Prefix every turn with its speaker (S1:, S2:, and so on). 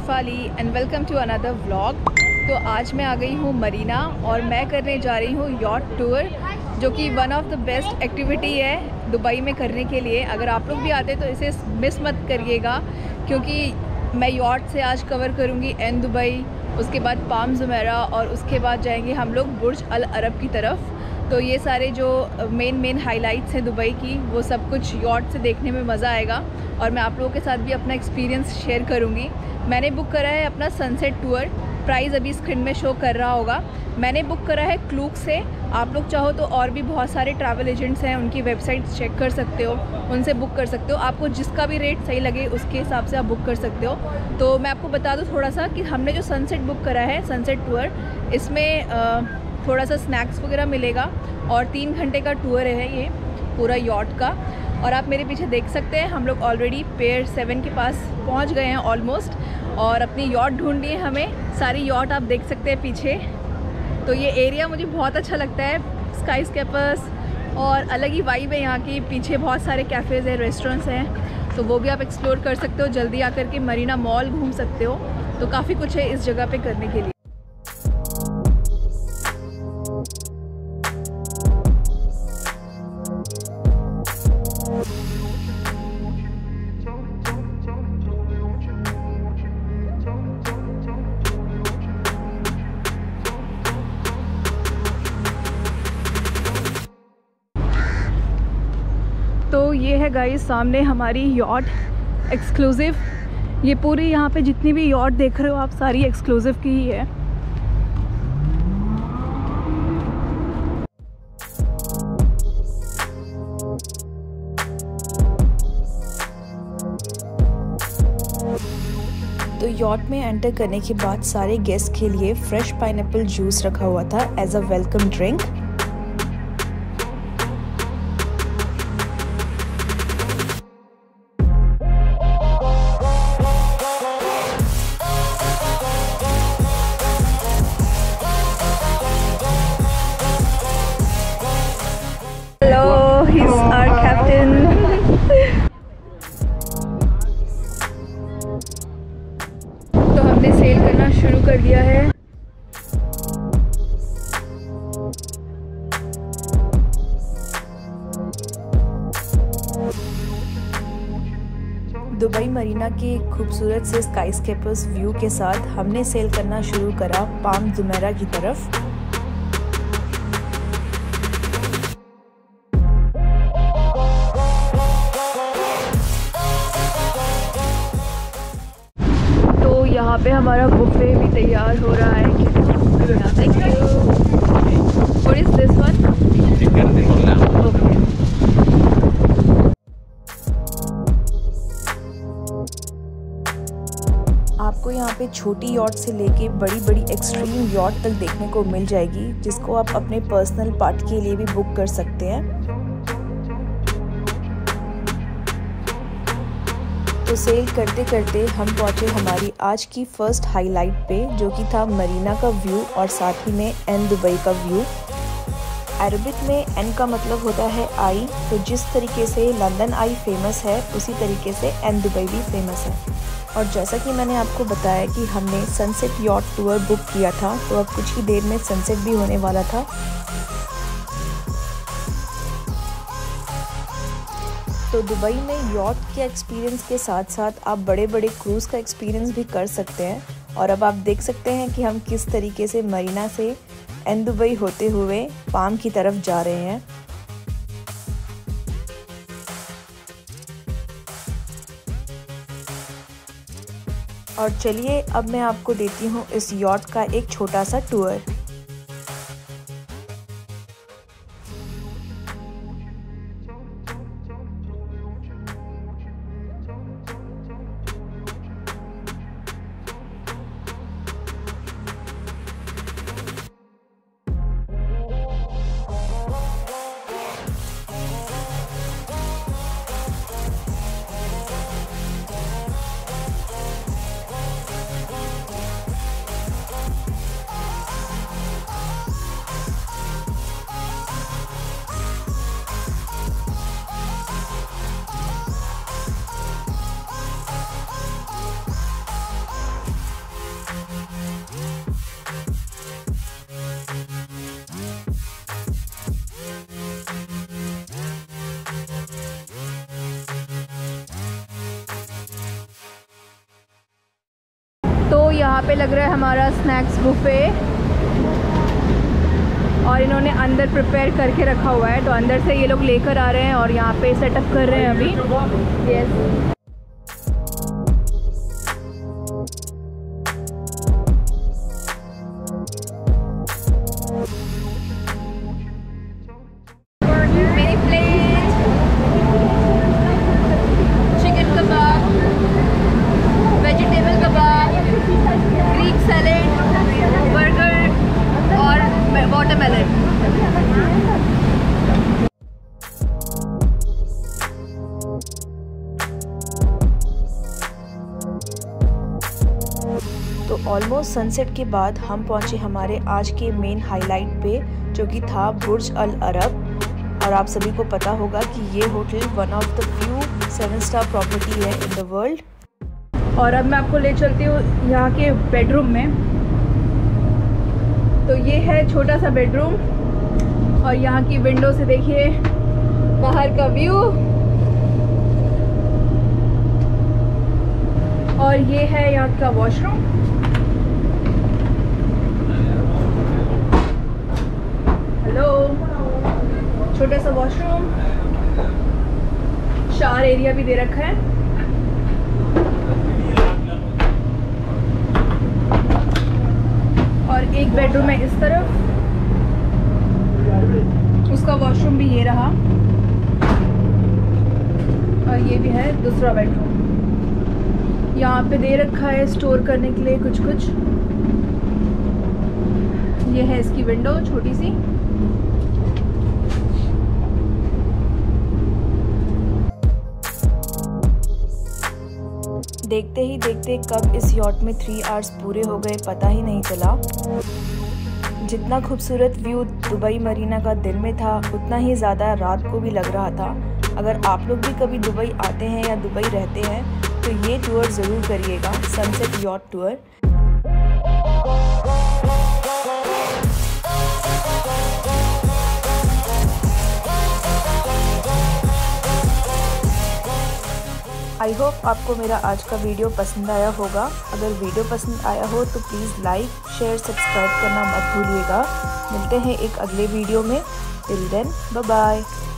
S1: Shefali and welcome to another vlog. तो आज मैं आ गई हूँ मरीना और मैं करने जा रही हूँ यॉट टूर, जो कि one of the best activity है दुबई में करने के लिए। अगर आप लोग भी आते तो इसे मिस मत करिएगा, क्योंकि मैं यॉट से आज कवर करूँगी एन दुबई, उसके बाद पाम जुमेरा और उसके बाद जाएंगे हम लोग बुर्ज अल अरब की तरफ। तो ये सारे जो मेन हाइलाइट्स हैं दुबई की, वो सब कुछ यॉट से देखने में मज़ा आएगा और मैं आप लोगों के साथ भी अपना एक्सपीरियंस शेयर करूँगी। मैंने बुक करा है अपना सनसेट टूर, प्राइस अभी स्क्रीन में शो कर रहा होगा। मैंने बुक करा है क्लूक से। आप लोग चाहो तो और भी बहुत सारे ट्रैवल एजेंट्स हैं, उनकी वेबसाइट चेक कर सकते हो, उनसे बुक कर सकते हो। आपको जिसका भी रेट सही लगे उसके हिसाब से आप बुक कर सकते हो। तो मैं आपको बता दूँ थोड़ा सा कि हमने जो सनसेट बुक करा है, सनसेट टूर, इसमें थोड़ा सा स्नैक्स वगैरह मिलेगा और 3 घंटे का टूर है ये पूरा यॉट का। और आप मेरे पीछे देख सकते हैं हम लोग ऑलरेडी पियर 7 के पास पहुंच गए हैं ऑलमोस्ट, और अपनी यॉट ढूंढनी है हमें। सारी यॉट आप देख सकते हैं पीछे। तो ये एरिया मुझे बहुत अच्छा लगता है, स्काई स्केपर्स और अलग ही वाइब है यहाँ की। पीछे बहुत सारे कैफ़ेज़ हैं, रेस्टोरेंट्स हैं, तो वो भी आप एक्सप्लोर कर सकते हो। जल्दी आकर के मरीना मॉल घूम सकते हो। तो काफ़ी कुछ है इस जगह पे करने के लिए। तो ये है गाइस सामने हमारी यॉट एक्सक्लूसिव। ये पूरी यहाँ पे जितनी भी यॉट देख रहे हो आप, सारी एक्सक्लूसिव की ही है। तो यॉट में एंटर करने के बाद सारे गेस्ट के लिए फ्रेश पाइनएप्पल जूस रखा हुआ था as a welcome drink. Hello, he's our captain. तो हमने सेल करना शुरू कर दिया है। दुबई मरीना के खूबसूरत से स्काईस्केपर्स व्यू के साथ हमने सेल करना शुरू करा पाम जुमेरा की तरफ। यहाँ पे हमारा बुफे भी तैयार हो रहा है। Thank you. What is this one? आपको यहाँ पे छोटी यॉट से लेके बड़ी बड़ी एक्सट्रीम यॉट तक देखने को मिल जाएगी, जिसको आप अपने पर्सनल पार्ट के लिए भी बुक कर सकते हैं। तो सेल करते करते हम पहुंचे हमारी आज की फर्स्ट हाईलाइट पे, जो कि था मरीना का व्यू और साथ ही में एन दुबई का व्यू। अरबिक में एन का मतलब होता है आई, तो जिस तरीके से लंदन आई फेमस है उसी तरीके से एन दुबई भी फेमस है। और जैसा कि मैंने आपको बताया कि हमने सनसेट यॉट टूर बुक किया था, तो अब कुछ ही देर में सनसेट भी होने वाला था। तो दुबई में यॉट के एक्सपीरियंस के साथ साथ आप बड़े बड़े क्रूज़ का एक्सपीरियंस भी कर सकते हैं। और अब आप देख सकते हैं कि हम किस तरीके से मरीना से एन दुबई होते हुए पाम की तरफ जा रहे हैं। और चलिए अब मैं आपको देती हूँ इस यॉट का एक छोटा सा टूर। यहाँ पे लग रहा है हमारा स्नैक्स बुफे और इन्होंने अंदर प्रिपेयर करके रखा हुआ है, तो अंदर से ये लोग लेकर आ रहे हैं और यहाँ पे सेटअप कर रहे हैं अभी। यस,
S2: तो ऑलमोस्ट सनसेट के बाद हम पहुंचे हमारे आज के मेन हाईलाइट पे, जो कि था बुर्ज अल अरब। और आप सभी को पता होगा कि ये hotel one of the few 7 star property है इन द वर्ल्ड।
S1: और अब मैं आपको ले चलती हूँ यहाँ के बेडरूम में। तो ये है छोटा सा बेडरूम और यहाँ की विंडो से देखिए बाहर का व्यू। और ये है यहाँ का वॉशरूम। हेलो, छोटा सा वॉशरूम, शावर एरिया भी दे रखा है। और एक बेडरूम है इस तरफ, उसका वॉशरूम भी ये रहा। और ये भी है दूसरा बेडरूम। यहाँ पे दे रखा है स्टोर करने के लिए कुछ कुछ। ये है इसकी विंडो छोटी सी।
S2: देखते ही देखते कब इस यॉट में 3 आवर्स पूरे हो गए पता ही नहीं चला। जितना खूबसूरत व्यू दुबई मरीना का दिन में था, उतना ही ज़्यादा रात को भी लग रहा था। अगर आप लोग भी कभी दुबई आते हैं या दुबई रहते हैं तो ये टूर ज़रूर करिएगा, sunset yacht tour. I hope आपको मेरा आज का वीडियो पसंद आया होगा। अगर वीडियो पसंद आया हो तो प्लीज़ लाइक, शेयर, सब्सक्राइब करना मत भूलिएगा। मिलते हैं एक अगले वीडियो में। Till then, bye bye.